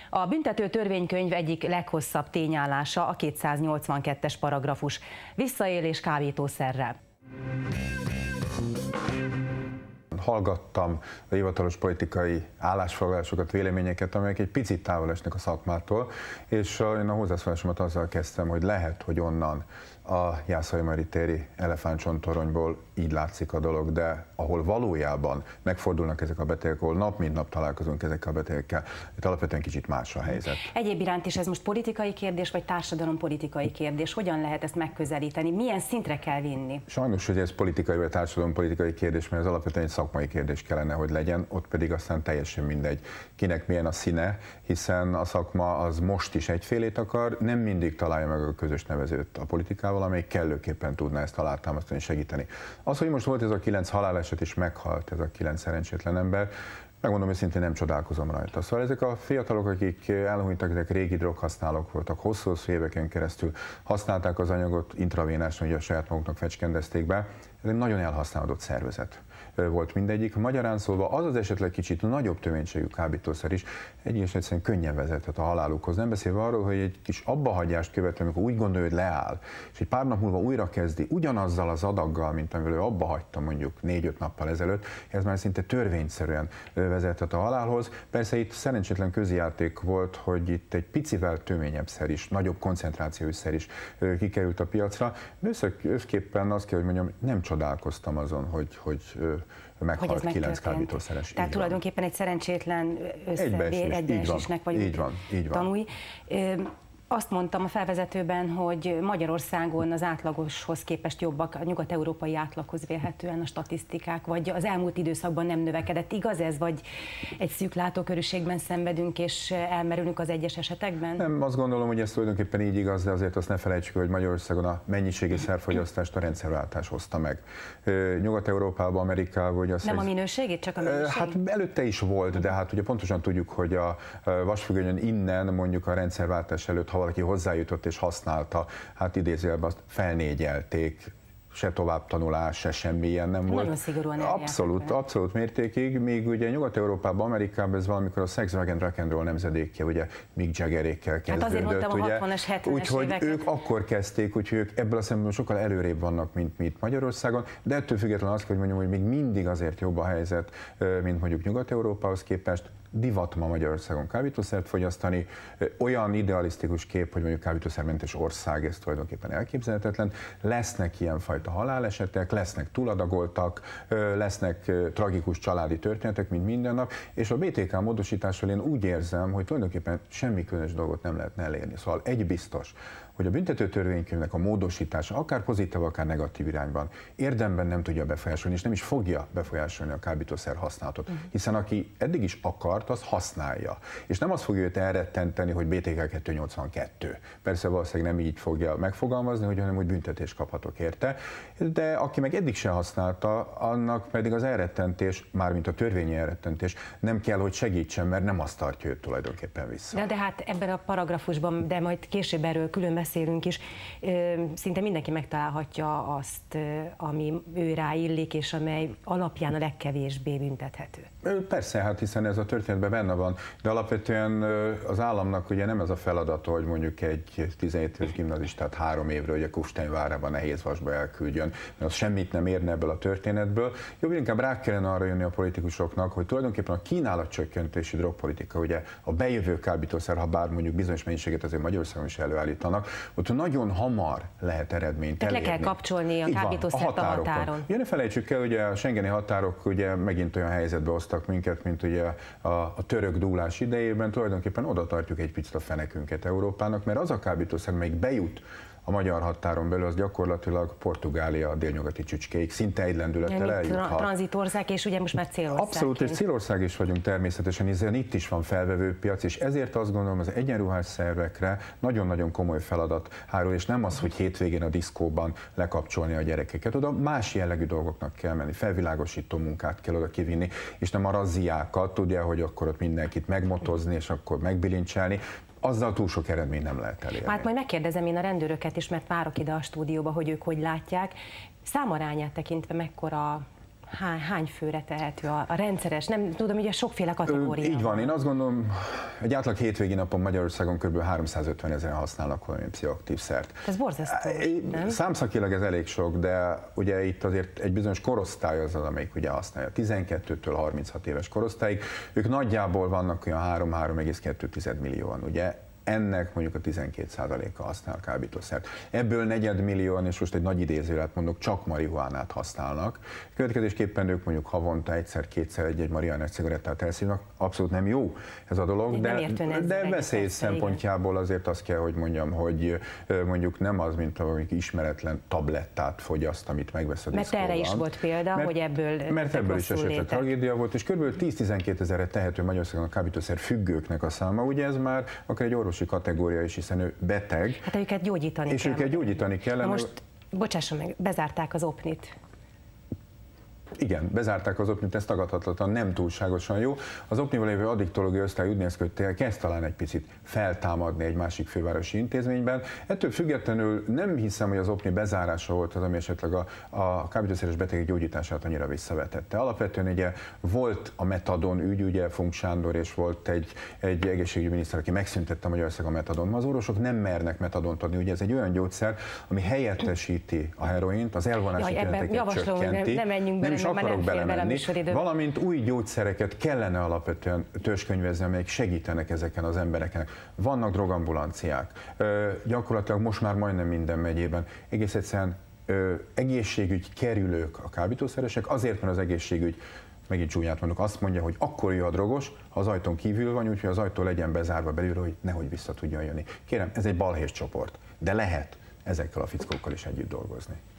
A büntető törvénykönyv egyik leghosszabb tényállása a 282-es paragrafus, visszaélés kábítószerrel. Hallgattam a hivatalos politikai állásfoglalásokat, véleményeket, amelyek egy picit távol esnek a szakmától, és én a hozzászólásomat azzal kezdtem, hogy lehet, hogy onnan a Jászai Mari téri elefántcsontoronyból így látszik a dolog, de ahol valójában megfordulnak ezek a betegek, ahol nap mint nap találkozunk ezekkel a betegekkel, itt alapvetően kicsit más a helyzet. Egyéb iránt is ez most politikai kérdés, vagy társadalompolitikai kérdés? Hogyan lehet ezt megközelíteni? Milyen szintre kell vinni? Sajnos, hogy ez politikai vagy társadalompolitikai kérdés, mert ez alapvetően egy szakmai kérdés kellene, hogy legyen, ott pedig aztán teljesen mindegy, kinek milyen a színe, hiszen a szakma az most is egyfélét akar, nem mindig találja meg a közös nevezőt a politikával, amely kellőképpen tudná ezt alátámasztani, segíteni. Az, hogy most volt ez a 9 haláleset és meghalt ez a 9 szerencsétlen ember, megmondom őszintén, nem csodálkozom rajta. Szóval ezek a fiatalok, akik elhunytak, ezek régi droghasználók voltak, hosszú éveken keresztül használták az anyagot intravénásan, hogy a saját maguknak fecskendezték be. Ez egy nagyon elhasználódott szervezet volt mindegyik. Magyarán szólva az esetleg kicsit nagyobb töménységű kábítószer is egész egyszerűen könnyen vezethet a halálukhoz. Nem beszélve arról, hogy egy kis abbahagyást követően, amikor úgy gondolja, hogy leáll, és egy pár nap múlva újra kezdi ugyanazzal az adaggal, mint amivel ő abba hagyta mondjuk 4-5 nappal ezelőtt, ez már szinte törvényszerűen vezethet a halálhoz. Persze itt szerencsétlen közjáték volt, hogy itt egy picivel töményebb szer is, nagyobb koncentrációjú szer is kikerült a piacra. Összképpen azt kell, hogy mondjam, nem csodálkoztam azon, hogy meghalt 9 kábítószeres. Tehát tulajdonképpen egy szerencsétlen egybeesésnek vagyunk tanúi. Azt mondtam a felvezetőben, hogy Magyarországon az átlagoshoz képest jobbak, a nyugat-európai átlaghoz vélhetően a statisztikák, vagy az elmúlt időszakban nem növekedett. Igaz ez, vagy egy szűk látókörűségben szenvedünk és elmerülünk az egyes esetekben? Nem, azt gondolom, hogy ez tulajdonképpen így igaz, de azért azt ne felejtsük, hogy Magyarországon a mennyiségi szerfogyasztást a rendszerváltás hozta meg. Nyugat-Európában, Amerikában... Ugye nem a minőségét, csak a minőségét? Hát előtte is volt, de hát ugye pontosan tudjuk, hogy a vasfüggönyön innen mondjuk a rendszerváltás előtt, ha valaki hozzájutott és használta, hát idézőjelben azt felnégyelték, se továbbtanulás, se semmilyen nem volt. Nagyon szigorúan abszolút mértékig, míg ugye Nyugat-Európában, Amerikában ez valamikor a Sex, Drug and Rock'n'Roll nemzedékje, ugye Mick Jaggerékkel kezdődött. Hát azért mondtam a 60-as, 70-es úgyhogy ők akkor kezdték, úgyhogy ők ebből a szempontból sokkal előrébb vannak, mint mi itt Magyarországon, de ettől függetlenül azt kell, hogy mondjam, hogy még mindig azért jobb a helyzet, mint mondjuk Nyugat-Európához képest. Divat ma Magyarországon kábítószert fogyasztani, olyan idealisztikus kép, hogy mondjuk kábítószermentes ország, ez tulajdonképpen elképzelhetetlen. Lesznek ilyenfajta halálesetek, lesznek túladagoltak, lesznek tragikus családi történetek, mint minden nap, és a BTK módosítással én úgy érzem, hogy tulajdonképpen semmi különös dolgot nem lehetne elérni. Szóval egy biztos, hogy a büntetőtörvénykönyvnek a módosítása akár pozitív, akár negatív irányban érdemben nem tudja befolyásolni, és nem is fogja befolyásolni a kábítószer használatot. Hiszen aki eddig is akart, az használja. És nem azt fogja őt elrettenteni, hogy BTK 282. Persze valószínűleg nem így fogja megfogalmazni, hanem hogy büntetést kaphatok érte. De aki meg eddig se használta, annak pedig az elrettentés, mármint a törvényi elrettentés nem kell, hogy segítsen, mert nem azt tartja őt tulajdonképpen vissza. De hát ebben a paragrafusban, de majd később erről külön beszélünk is, szinte mindenki megtalálhatja azt, ami ő ráillik, és amely alapján a legkevésbé büntethető. Persze, hát hiszen ez a történetben benne van, de alapvetően az államnak ugye nem ez a feladata, hogy mondjuk egy 17 éves gimnazistát 3 évre ugye Kufstein várában nehéz vasba elküldjön, mert az semmit nem érne ebből a történetből. Jobb inkább rá kellene arra jönni a politikusoknak, hogy tulajdonképpen a kínálatcsökkentési drogpolitika, ugye a bejövő kábítószer, ha bár mondjuk bizonyos mennyiséget azért Magyarországon is előállítanak, ott nagyon hamar lehet eredményt elérni. Le kell kapcsolni a kábítószert a határon. Ugye ne felejtsük el, ugye a schengeni határok ugye megint olyan helyzetbe hoztak minket, mint ugye a török dúlás idejében, tulajdonképpen oda tartjuk egy picit a fenekünket Európának, mert az a kábítószer, melyik bejut a magyar határon belül, az gyakorlatilag Portugália délnyugati csücskéig szinte egy lendülettel eljuthat. Tranzitország, és ugye most már célország. Abszolút, és célország is vagyunk természetesen, hiszen itt is van felvevő piac, és ezért azt gondolom, az egyenruhás szervekre nagyon-nagyon komoly feladat hárul, és nem az, hogy hétvégén a diszkóban lekapcsolni a gyerekeket. Oda más jellegű dolgoknak kell menni, felvilágosító munkát kell oda kivinni, és nem a razziákat, tudja, hogy akkor ott mindenkit megmotozni, és akkor megbilincselni. Azzal túl sok eredmény nem lehet elérni. Hát majd megkérdezem én a rendőröket is, mert várok ide a stúdióba, hogy ők hogy látják. Számarányát tekintve mekkora hány főre tehető a rendszeres? Nem tudom, ugye sokféle kategória. Így van, én azt gondolom, egy átlag hétvégi napon Magyarországon kb. 350 000 használnak valamilyen pszichoaktív szert. Ez borzasztó, nem? Számszakilag ez elég sok, de ugye itt azért egy bizonyos korosztály az, amelyik ugye használja. 12-től 36 éves korosztályig, ők nagyjából vannak olyan 3,2 millióan, ugye? Ennek mondjuk a 12%-a használ kábítószert. Ebből 4 millióan, és most egy nagy idézőjelet mondok, csak marihuánát használnak. Következésképpen ők mondjuk havonta egyszer-kétszer egy marihuánás cigarettát elszívnak. Abszolút nem jó ez a dolog, de veszély szempontjából azért azt kell, hogy mondjam, hogy mondjuk nem az, mint valami ismeretlen tablettát fogyaszt, amit megvesz a diszkóban. Mert erre is volt példa, hogy ebből is esetleg tragédia volt, és kb. 10-12 ezerre tehető Magyarországon a kábítószer függőknek a száma. Ugye ez már akár egy orvosi kategória is, hiszen ő beteg. Hát őket gyógyítani kell. És őket gyógyítani kellene. Na most, bocsásson meg, bezárták az Opnit. Igen, bezárták az Opnit, ez tagadhatatlan, nem túlságosan jó. Az Opnival lévő addiktológiai osztály úgy néz ki, hogy kezd talán egy picit feltámadni egy másik fővárosi intézményben. Ettől függetlenül nem hiszem, hogy az Opni bezárása volt az, ami esetleg a kábítószeres betegek gyógyítását annyira visszavetette. Alapvetően ugye volt a metadon ügy, ugye Funk Sándor, és volt egy egészségügyi miniszter, aki megszüntette Magyarországon a metadon. Az orvosok nem mernek metadont adni, ugye ez egy olyan gyógyszer, ami helyettesíti a heroint, az elvonási tüneteket csökkenti. Nem menjünk bele, és akarok belemenni, valamint új gyógyszereket kellene alapvetően törzskönyvezni, amelyek segítenek ezeken az embereken. Vannak drogambulanciák, gyakorlatilag most már majdnem minden megyében. Egész egyszerűen egészségügy kerülők a kábítószeresek, azért, mert az egészségügy, megint csúnyát mondok, azt mondja, hogy akkor jöjj a drogos, ha az ajtón kívül van, úgyhogy az ajtó legyen bezárva belülről, hogy nehogy vissza tudjon jönni. Kérem, ez egy balhés csoport, de lehet ezekkel a fickókkal is együtt dolgozni.